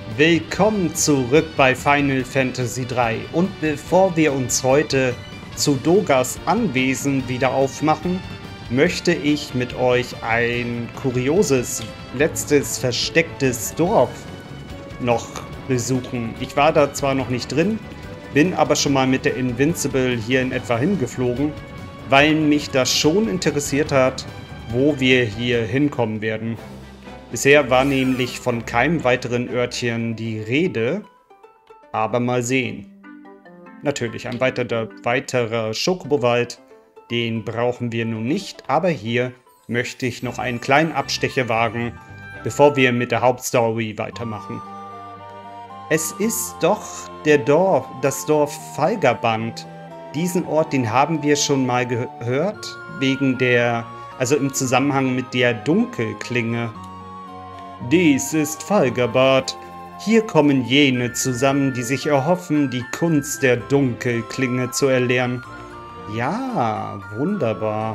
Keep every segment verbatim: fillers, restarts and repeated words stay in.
Willkommen zurück bei Final Fantasy drei. Und bevor wir uns heute zu Dogas Anwesen wieder aufmachen, möchte ich mit euch ein kurioses, letztes verstecktes Dorf noch besuchen. Ich war da zwar noch nicht drin, bin aber schon mal mit der Invincible hier in etwa hingeflogen, weil mich das schon interessiert hat, wo wir hier hinkommen werden. Bisher war nämlich von keinem weiteren Örtchen die Rede, aber mal sehen. Natürlich, ein weiterer, weiterer Schokobowald, den brauchen wir nun nicht, aber hier möchte ich noch einen kleinen Abstecher wagen, bevor wir mit der Hauptstory weitermachen. Es ist doch der Dorf, das Dorf Falgaband. Diesen Ort, den haben wir schon mal gehört, wegen der, also im Zusammenhang mit der Dunkelklinge. Dies ist Falgabad. Hier kommen jene zusammen, die sich erhoffen, die Kunst der Dunkelklinge zu erlernen. Ja, wunderbar.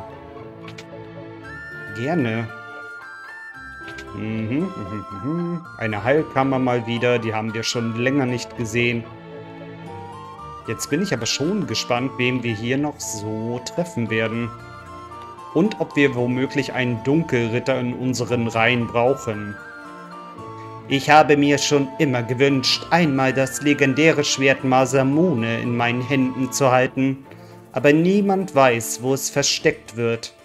Gerne. Mhm, mhm, mhm. Eine Heilkammer mal wieder, die haben wir schon länger nicht gesehen. Jetzt bin ich aber schon gespannt, wen wir hier noch so treffen werden. Und ob wir womöglich einen Dunkelritter in unseren Reihen brauchen. Ich habe mir schon immer gewünscht, einmal das legendäre Schwert Masamune in meinen Händen zu halten, aber niemand weiß, wo es versteckt wird.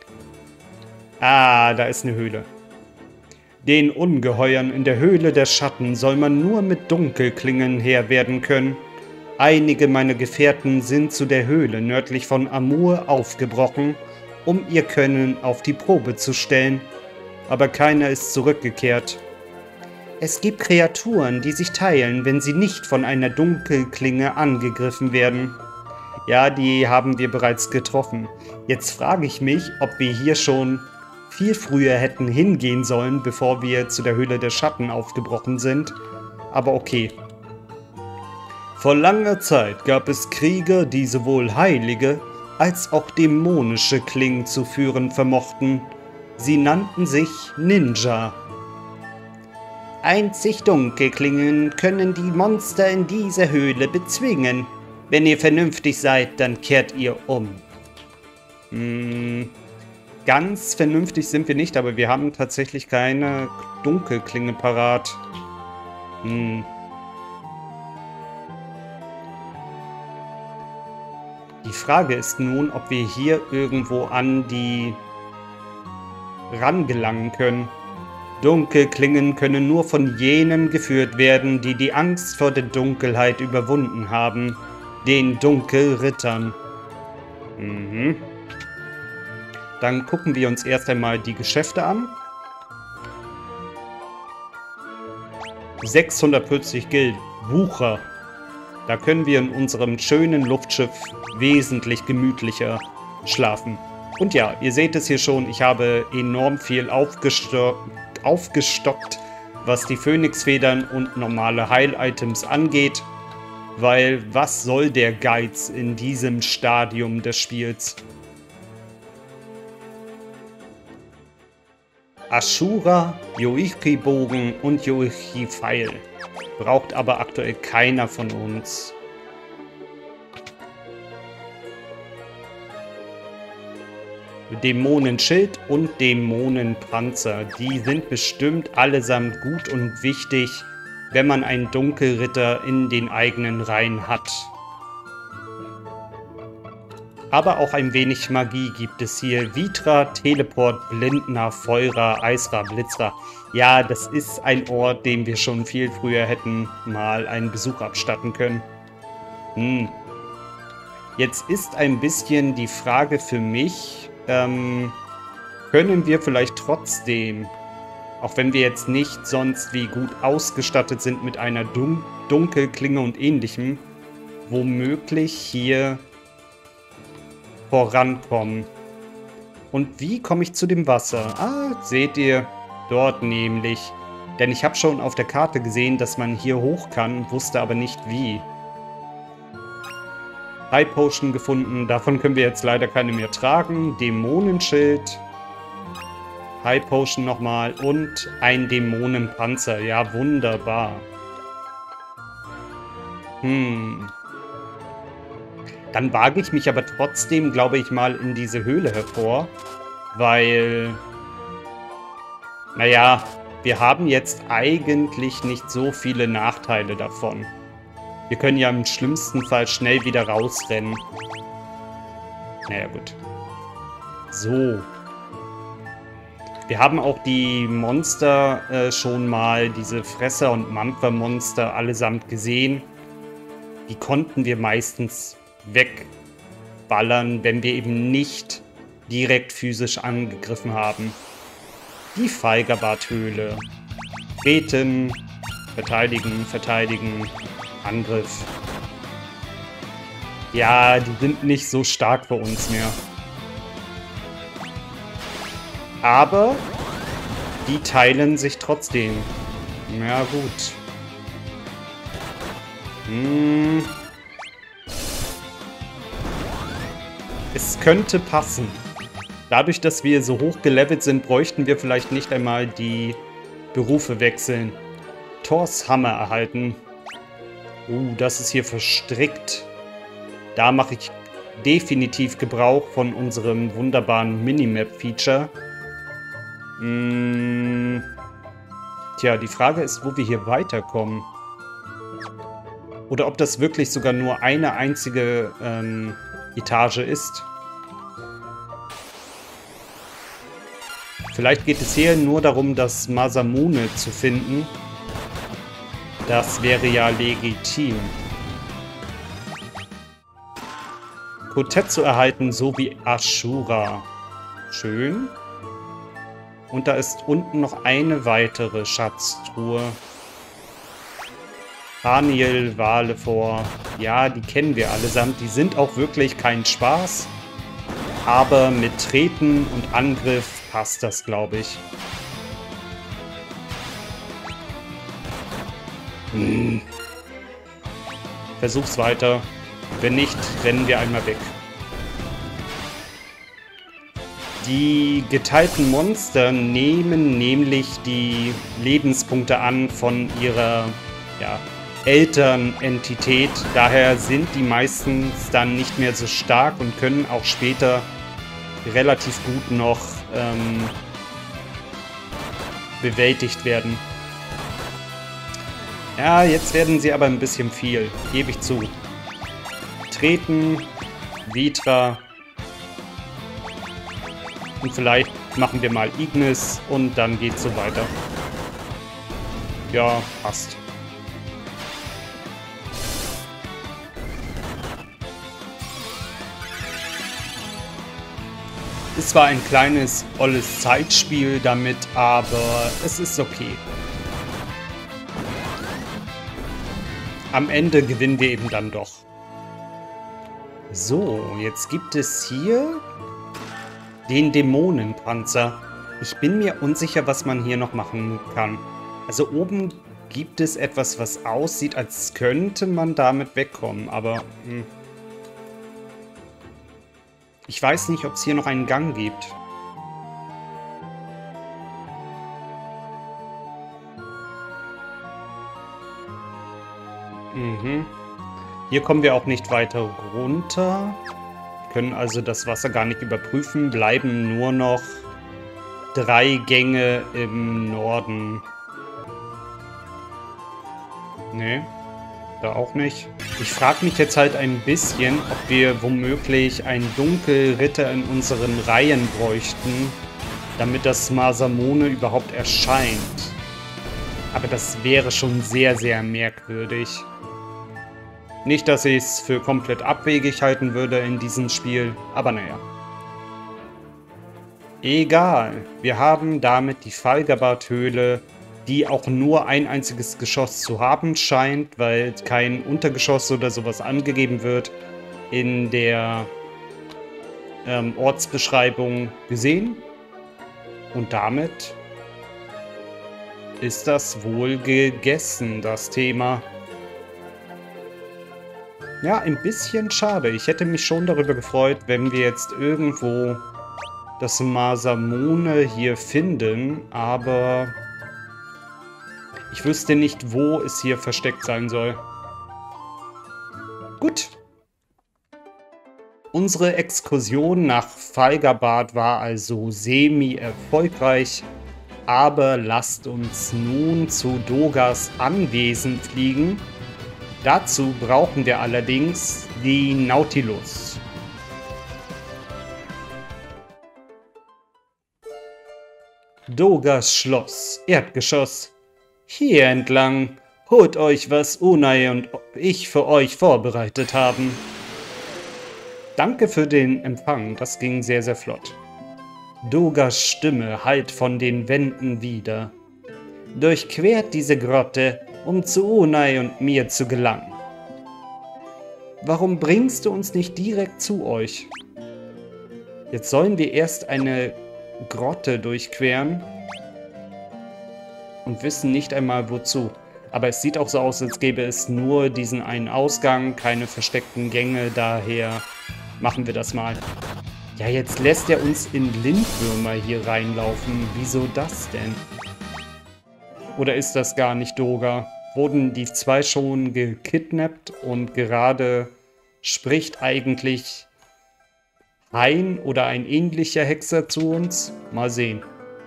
Ah, da ist eine Höhle. Den Ungeheuern in der Höhle der Schatten soll man nur mit Dunkelklingen Herr werden können. Einige meiner Gefährten sind zu der Höhle nördlich von Amur aufgebrochen, um ihr Können auf die Probe zu stellen, aber keiner ist zurückgekehrt. Es gibt Kreaturen, die sich teilen, wenn sie nicht von einer Dunkelklinge angegriffen werden. Ja, die haben wir bereits getroffen. Jetzt frage ich mich, ob wir hier schon viel früher hätten hingehen sollen, bevor wir zu der Höhle der Schatten aufgebrochen sind. Aber okay. Vor langer Zeit gab es Krieger, die sowohl heilige als auch dämonische Klingen zu führen vermochten. Sie nannten sich Ninja. Einzig Dunkelklingen können die Monster in dieser Höhle bezwingen. Wenn ihr vernünftig seid, dann kehrt ihr um. Hm, ganz vernünftig sind wir nicht, aber wir haben tatsächlich keine Dunkelklinge parat. Hm. Die Frage ist nun, ob wir hier irgendwo an die rangelangen können. Dunkelklingen können nur von jenen geführt werden, die die Angst vor der Dunkelheit überwunden haben, den Dunkelrittern. Mhm. Dann gucken wir uns erst einmal die Geschäfte an. sechshundertvierzig Gil, Wucher. Da können wir in unserem schönen Luftschiff wesentlich gemütlicher schlafen. Und ja, ihr seht es hier schon, ich habe enorm viel aufgestockt. aufgestockt, was die Phönixfedern und normale Heil-Items angeht, weil was soll der Geiz in diesem Stadium des Spiels? Ashura, Yoichi-Bogen und Yoichi-Pfeil. Braucht aber aktuell keiner von uns. Dämonenschild und Dämonenpanzer. Die sind bestimmt allesamt gut und wichtig, wenn man einen Dunkelritter in den eigenen Reihen hat. Aber auch ein wenig Magie gibt es hier. Vitra, Teleport, Blindner, Feurer, Eisra, Blitzra. Ja, das ist ein Ort, dem wir schon viel früher hätten mal einen Besuch abstatten können. Hm. Jetzt ist ein bisschen die Frage für mich, Ähm, können wir vielleicht trotzdem, auch wenn wir jetzt nicht sonst wie gut ausgestattet sind mit einer Dun- Dunkelklinge und ähnlichem, womöglich hier vorankommen. Und wie komme ich zu dem Wasser? Ah, seht ihr, dort nämlich. Denn ich habe schon auf der Karte gesehen, dass man hier hoch kann, wusste aber nicht wie. High Potion gefunden, davon können wir jetzt leider keine mehr tragen. Dämonenschild. High Potion nochmal und ein Dämonenpanzer. Ja, wunderbar. Hm. Dann wage ich mich aber trotzdem, glaube ich, mal in diese Höhle hervor, weil, naja, wir haben jetzt eigentlich nicht so viele Nachteile davon. Wir können ja im schlimmsten Fall schnell wieder rausrennen. Naja, gut. So. Wir haben auch die Monster äh, schon mal, diese Fresser- und Mampfer-Monster allesamt gesehen. Die konnten wir meistens wegballern, wenn wir eben nicht direkt physisch angegriffen haben. Die Feigerbart-Höhle. Treten, verteidigen, verteidigen, Angriff. Ja, die sind nicht so stark für uns mehr. Aber die teilen sich trotzdem. Ja, gut. Hm. Es könnte passen. Dadurch, dass wir so hoch gelevelt sind, bräuchten wir vielleicht nicht einmal die Berufe wechseln. Thors Hammer erhalten. Uh, das ist hier verstrickt. Da mache ich definitiv Gebrauch von unserem wunderbaren Minimap-Feature. Hm. Tja, die Frage ist, wo wir hier weiterkommen. Oder ob das wirklich sogar nur eine einzige ähm, Etage ist. Vielleicht geht es hier nur darum, das Masamune zu finden. Das wäre ja legitim. Kotetsu erhalten, sowie Ashura. Schön. Und da ist unten noch eine weitere Schatztruhe. Haniel, Wale vor. Ja, die kennen wir allesamt. Die sind auch wirklich kein Spaß. Aber mit Treten und Angriff passt das, glaube ich. Hm. Versuch's weiter. Wenn nicht, rennen wir einmal weg. Die geteilten Monster nehmen nämlich die Lebenspunkte an von ihrer ja, Elternentität. Daher sind die meistens dann nicht mehr so stark und können auch später relativ gut noch ähm, bewältigt werden. Ja, jetzt werden sie aber ein bisschen viel, gebe ich zu. Treten, Vitra. Und vielleicht machen wir mal Ignis und dann geht's so weiter. Ja, passt. Es war ein kleines, olles Zeitspiel damit, aber es ist okay. Am Ende gewinnen wir eben dann doch. So, jetzt gibt es hier den Dämonenpanzer. Ich bin mir unsicher, was man hier noch machen kann. Also oben gibt es etwas, was aussieht, als könnte man damit wegkommen, aber hm. Ich weiß nicht, ob es hier noch einen Gang gibt. Mhm. Hier kommen wir auch nicht weiter runter. Können also das Wasser gar nicht überprüfen. Bleiben nur noch drei Gänge im Norden. Nee, da auch nicht. Ich frage mich jetzt halt ein bisschen, ob wir womöglich einen Dunkelritter in unseren Reihen bräuchten, damit das Masamune überhaupt erscheint. Aber das wäre schon sehr, sehr merkwürdig. Nicht, dass ich es für komplett abwegig halten würde in diesem Spiel, aber naja. Egal, wir haben damit die Falgabart-Höhle, die auch nur ein einziges Geschoss zu haben scheint, weil kein Untergeschoss oder sowas angegeben wird, in der ähm, Ortsbeschreibung gesehen. Und damit ist das wohl gegessen, das Thema. Ja, ein bisschen schade. Ich hätte mich schon darüber gefreut, wenn wir jetzt irgendwo das Masamune hier finden, aber ich wüsste nicht, wo es hier versteckt sein soll. Unsere Exkursion nach Falgabad war also semi-erfolgreich, aber lasst uns nun zu Dogas Anwesen fliegen. Dazu brauchen wir allerdings die Nautilus. Dogas Schloss, Erdgeschoss. Hier entlang. Holt euch, was Unai und ich für euch vorbereitet haben. Danke für den Empfang, das ging sehr, sehr flott. Dogas Stimme hallt von den Wänden wider. Durchquert diese Grotte, um zu Unai und mir zu gelangen. Warum bringst du uns nicht direkt zu euch? Jetzt sollen wir erst eine Grotte durchqueren und wissen nicht einmal wozu. Aber es sieht auch so aus, als gäbe es nur diesen einen Ausgang, keine versteckten Gänge, daher machen wir das mal. Ja, jetzt lässt er uns in Lindwürmer hier reinlaufen. Wieso das denn? Oder ist das gar nicht Doga? Wurden die zwei schon gekidnappt und gerade spricht eigentlich ein oder ein ähnlicher Hexer zu uns? Mal sehen.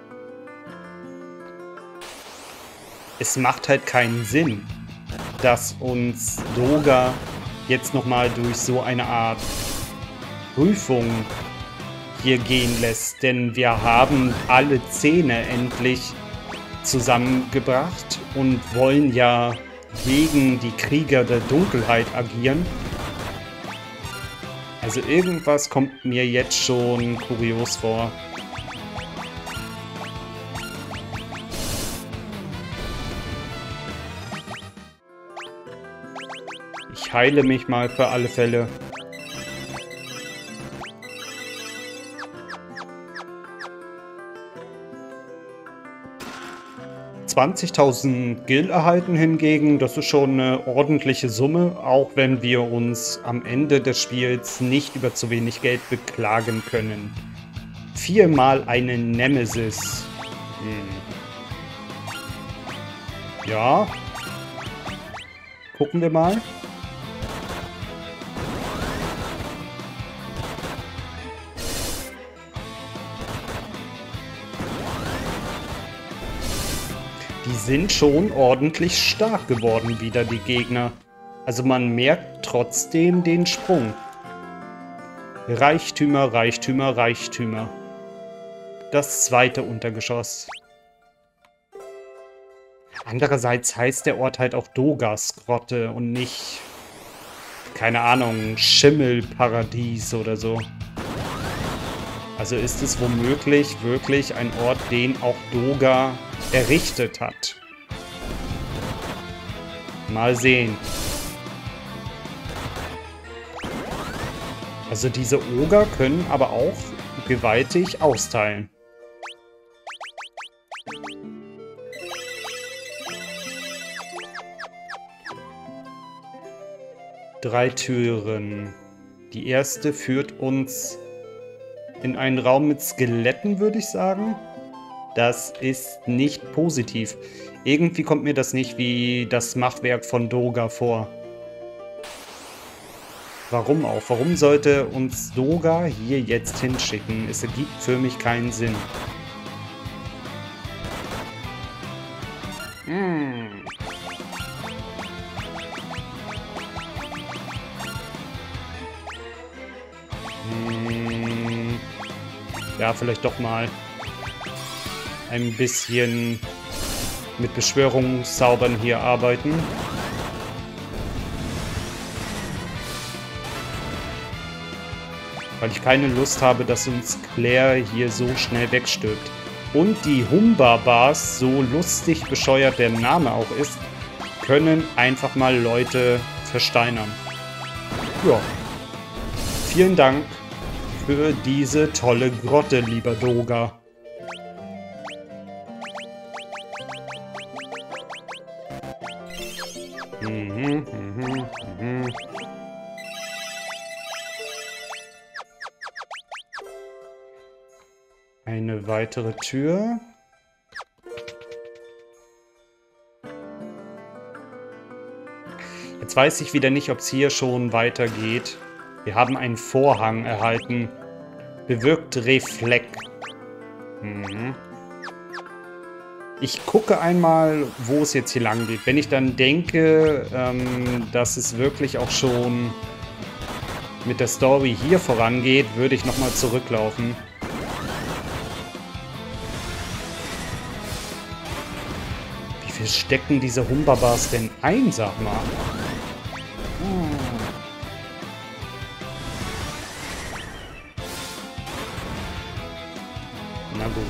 Es macht halt keinen Sinn, dass uns Doga jetzt nochmal durch so eine Art Prüfung hier gehen lässt, denn wir haben alle Zähne endlich zusammengebracht und wollen ja gegen die Krieger der Dunkelheit agieren. Also irgendwas kommt mir jetzt schon kurios vor. Ich heile mich mal für alle Fälle. zwanzigtausend Gil erhalten hingegen, das ist schon eine ordentliche Summe, auch wenn wir uns am Ende des Spiels nicht über zu wenig Geld beklagen können. Viermal eine Nemesis. Hm. Ja. Gucken wir mal. Die sind schon ordentlich stark geworden wieder, die Gegner. Also man merkt trotzdem den Sprung. Reichtümer, Reichtümer, Reichtümer. Das zweite Untergeschoss. Andererseits heißt der Ort halt auch Dogas Grotte und nicht, keine Ahnung, Schimmelparadies oder so. Also ist es womöglich wirklich ein Ort, den auch Doga errichtet hat. Mal sehen. Also diese Oger können aber auch gewaltig austeilen. Drei Türen. Die erste führt uns in einen Raum mit Skeletten, würde ich sagen. Das ist nicht positiv. Irgendwie kommt mir das nicht wie das Machwerk von Doga vor. Warum auch? Warum sollte uns Doga hier jetzt hinschicken? Es ergibt für mich keinen Sinn. Hm. Hm. Ja, vielleicht doch mal ein bisschen mit Beschwörungszaubern hier arbeiten. Weil ich keine Lust habe, dass uns Claire hier so schnell wegstirbt. Und die Humbabas, so lustig bescheuert der Name auch ist, können einfach mal Leute versteinern. Ja. Vielen Dank für diese tolle Grotte, lieber Doga. Mhm, mhm, mhm. Eine weitere Tür. Jetzt weiß ich wieder nicht, ob es hier schon weitergeht. Wir haben einen Vorhang erhalten. Bewirkt Reflekt. Mhm. Ich gucke einmal, wo es jetzt hier lang geht. Wenn ich dann denke, ähm, dass es wirklich auch schon mit der Story hier vorangeht, würde ich nochmal zurücklaufen. Wie viel stecken diese Humbabas denn ein, sag mal? Na gut.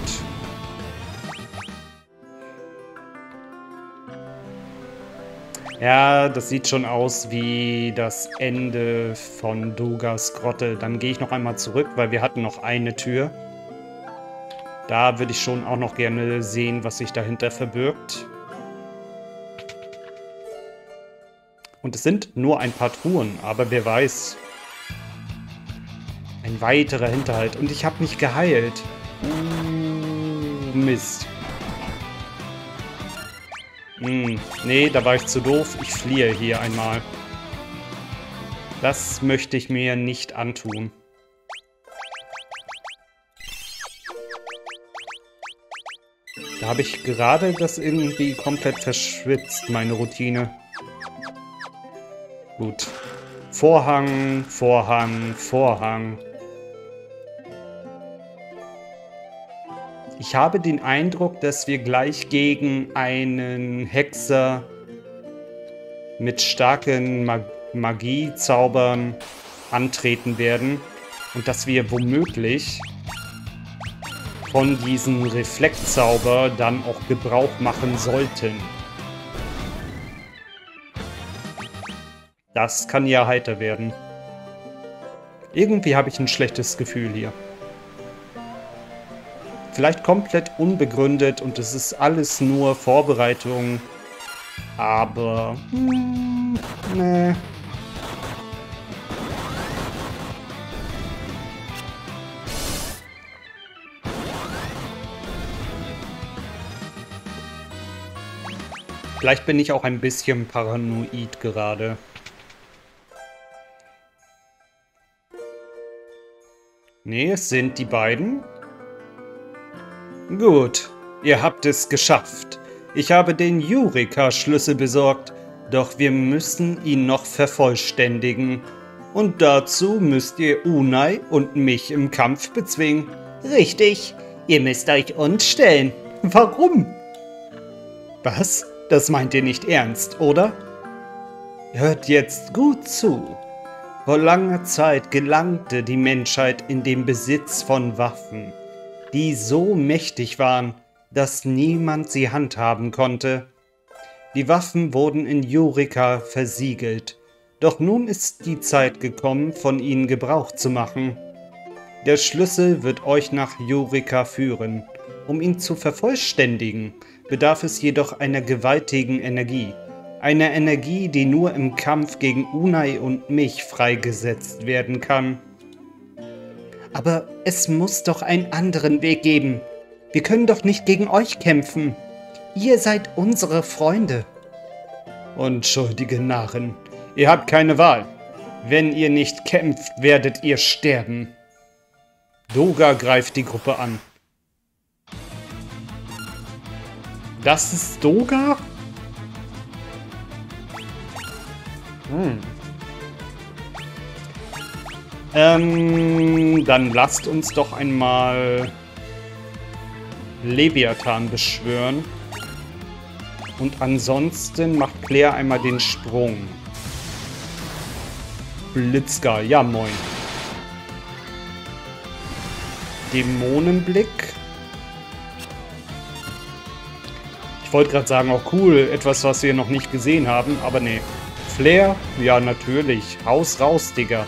Ja, das sieht schon aus wie das Ende von Dogas Grotte. Dann gehe ich noch einmal zurück, weil wir hatten noch eine Tür. Da würde ich schon auch noch gerne sehen, was sich dahinter verbirgt. Und es sind nur ein paar Truhen, aber wer weiß. Ein weiterer Hinterhalt. Und ich habe mich geheilt. Uh, Mist. Hm, nee, da war ich zu doof. Ich fliehe hier einmal. Das möchte ich mir nicht antun. Da habe ich gerade das irgendwie komplett verschwitzt, meine Routine. Gut. Vorhang, Vorhang, Vorhang. Ich habe den Eindruck, dass wir gleich gegen einen Hexer mit starken Mag Magiezaubern antreten werden und dass wir womöglich von diesem Reflektzauber dann auch Gebrauch machen sollten. Das kann ja heiter werden. Irgendwie habe ich ein schlechtes Gefühl hier. Vielleicht komplett unbegründet und es ist alles nur Vorbereitung. Aber... Hm, nee. Vielleicht bin ich auch ein bisschen paranoid gerade. Nee, es sind die beiden. Gut, ihr habt es geschafft. Ich habe den Eureka-Schlüssel besorgt, doch wir müssen ihn noch vervollständigen. Und dazu müsst ihr Unai und mich im Kampf bezwingen. Richtig, ihr müsst euch uns stellen. Warum? Was? Das meint ihr nicht ernst, oder? Hört jetzt gut zu. Vor langer Zeit gelangte die Menschheit in den Besitz von Waffen, die so mächtig waren, dass niemand sie handhaben konnte. Die Waffen wurden in Eureka versiegelt, doch nun ist die Zeit gekommen, von ihnen Gebrauch zu machen. Der Schlüssel wird euch nach Eureka führen. Um ihn zu vervollständigen, bedarf es jedoch einer gewaltigen Energie. Einer Energie, die nur im Kampf gegen Unai und mich freigesetzt werden kann. Aber es muss doch einen anderen Weg geben. Wir können doch nicht gegen euch kämpfen. Ihr seid unsere Freunde. Unschuldige Narren, ihr habt keine Wahl. Wenn ihr nicht kämpft, werdet ihr sterben. Doga greift die Gruppe an. Das ist Doga? Hm. Ähm, dann lasst uns doch einmal Leviathan beschwören. Und ansonsten macht Claire einmal den Sprung. Blitzgar, ja moin. Dämonenblick. Ich wollte gerade sagen, auch cool, etwas, was wir noch nicht gesehen haben, aber nee. Flair? Ja, natürlich. Haus raus, Digga.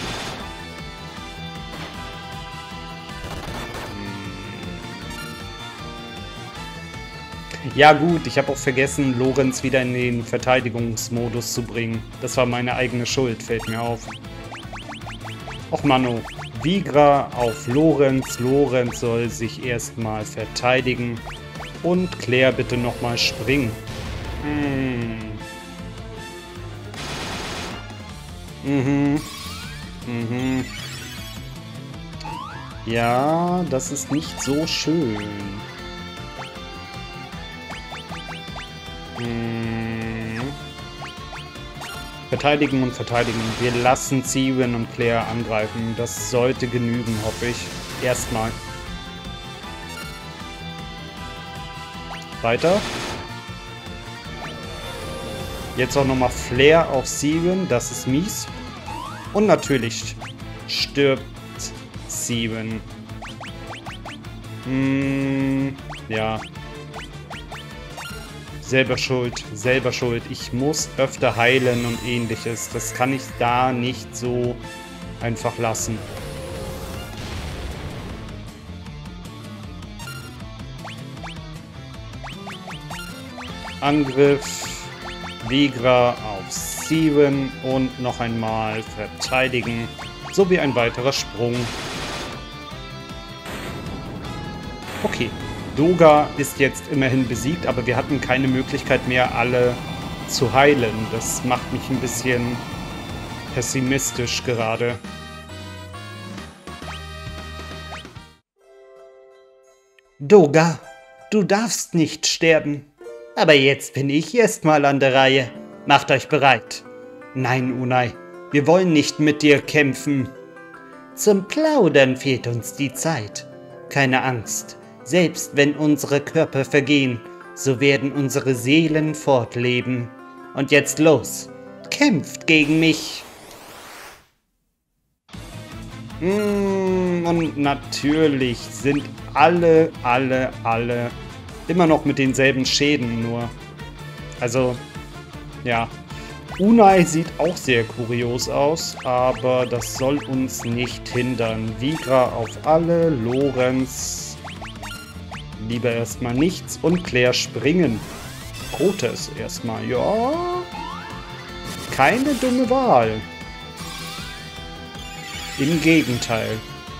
Ja gut, ich habe auch vergessen, Lorenz wieder in den Verteidigungsmodus zu bringen. Das war meine eigene Schuld, fällt mir auf. Och Mano, Vigra auf Lorenz. Lorenz soll sich erstmal verteidigen. Und Claire bitte nochmal springen. Hm. Mhm. Ja, das ist nicht so schön. Hm. Verteidigen und verteidigen. Wir lassen Siren und Claire angreifen. Das sollte genügen, hoffe ich. Erstmal. Weiter. Jetzt auch nochmal Flair auf Siren. Das ist mies. Und natürlich stirbt Siren. Hm, ja. Selber schuld, selber schuld. Ich muss öfter heilen und ähnliches. Das kann ich da nicht so einfach lassen. Angriff. Vigra auf Siren und noch einmal verteidigen. Sowie ein weiterer Sprung. Okay. Doga ist jetzt immerhin besiegt, aber wir hatten keine Möglichkeit mehr, alle zu heilen. Das macht mich ein bisschen pessimistisch gerade. Doga, du darfst nicht sterben. Aber jetzt bin ich erstmal an der Reihe. Macht euch bereit. Nein, Unai, wir wollen nicht mit dir kämpfen. Zum Plaudern fehlt uns die Zeit. Keine Angst. Selbst wenn unsere Körper vergehen, so werden unsere Seelen fortleben. Und jetzt los, kämpft gegen mich. Mm, und natürlich sind alle, alle, alle immer noch mit denselben Schäden nur. Also, ja. Unai sieht auch sehr kurios aus, aber das soll uns nicht hindern. Vigra auf alle, Lorenz lieber erstmal nichts und Claire springen. Protes erstmal, ja. Keine dumme Wahl. Im Gegenteil.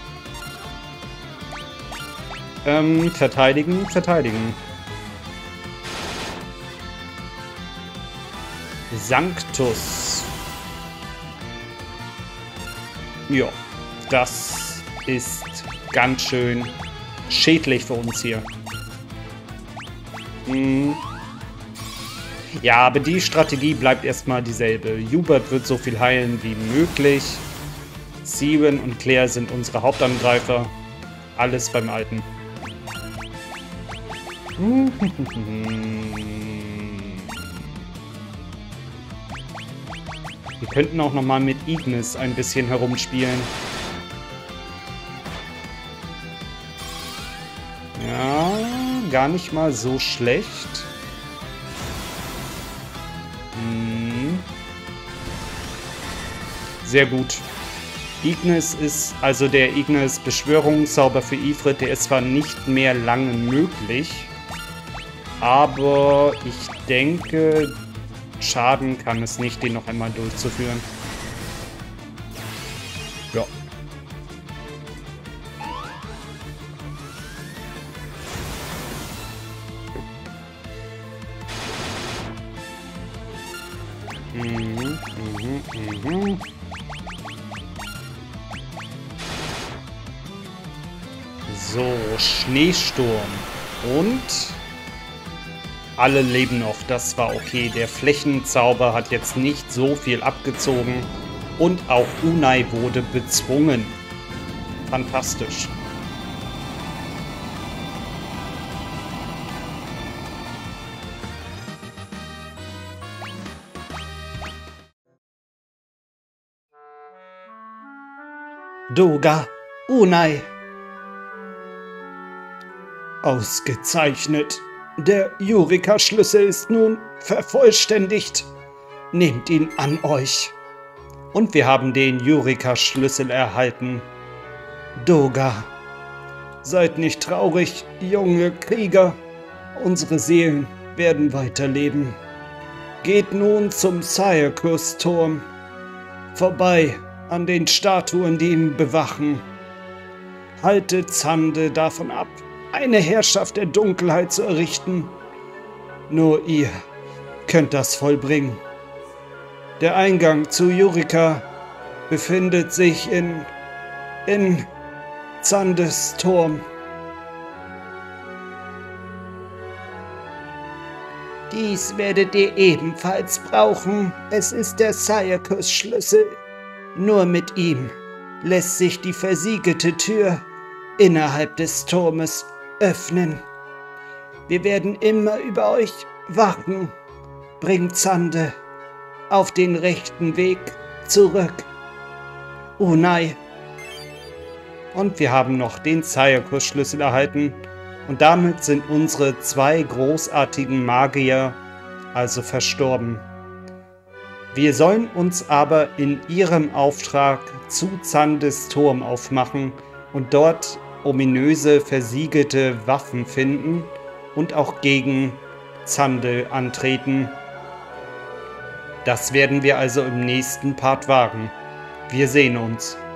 Ähm, verteidigen, verteidigen. Sanctus. Ja, das ist ganz schön schädlich für uns hier. Hm. Ja, aber die Strategie bleibt erstmal dieselbe. Hubert wird so viel heilen wie möglich. Siren und Claire sind unsere Hauptangreifer. Alles beim Alten. Wir könnten auch nochmal mit Ignis ein bisschen herumspielen. Ja, gar nicht mal so schlecht. Hm. Sehr gut. Ignis ist, also der Ignis Beschwörungszauber für Ifrit, der ist zwar nicht mehr lange möglich, aber ich denke, Schaden kann es nicht, den noch einmal durchzuführen. Ja. Mhm, mhm, mhm. So, Schneesturm. Und alle leben noch. Das war okay. Der Flächenzauber hat jetzt nicht so viel abgezogen. Und auch Unai wurde bezwungen. Fantastisch. Doga, Unai. Ausgezeichnet. Der Yurika-Schlüssel ist nun vervollständigt. Nehmt ihn an euch. Und wir haben den Yurika-Schlüssel erhalten. Doga. Seid nicht traurig, junge Krieger. Unsere Seelen werden weiterleben. Geht nun zum Circus-Turm. Vorbei an den Statuen, die ihn bewachen. Haltet Xande davon ab, eine Herrschaft der Dunkelheit zu errichten. Nur ihr könnt das vollbringen. Der Eingang zu Yurika befindet sich in... in... Zandes Turm. Dies werdet ihr ebenfalls brauchen. Es ist der Syracuse-Schlüssel. Nur mit ihm lässt sich die versiegelte Tür innerhalb des Turmes öffnen. Wir werden immer über euch wachen. Bringt Zande auf den rechten Weg zurück. Unai. Und wir haben noch den Syracuse-Schlüssel erhalten. Und damit sind unsere zwei großartigen Magier also verstorben. Wir sollen uns aber in ihrem Auftrag zu Zandes Turm aufmachen und dort ominöse, versiegelte Waffen finden und auch gegen Zande antreten. Das werden wir also im nächsten Part wagen. Wir sehen uns.